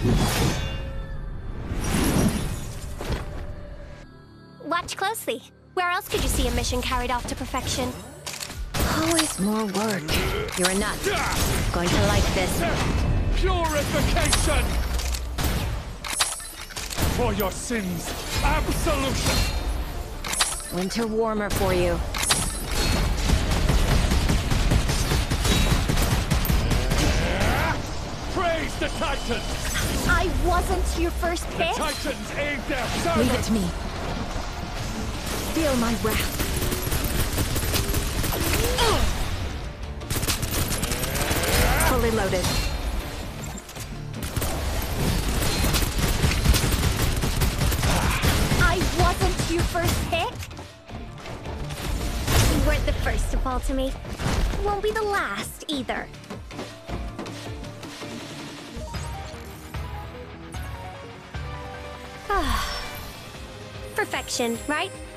Watch closely. Where else could you see a mission carried off to perfection? Always more work. You're a nut. Going to like this. Purification! For your sins, absolution! Winter warmer for you. Praise the Titans! I wasn't your first The pick. Titans aid their servants! Leave it to me. Feel my wrath. Fully loaded. I wasn't your first pick. You weren't the first to fall to me. Won't be the last either. Perfection, right?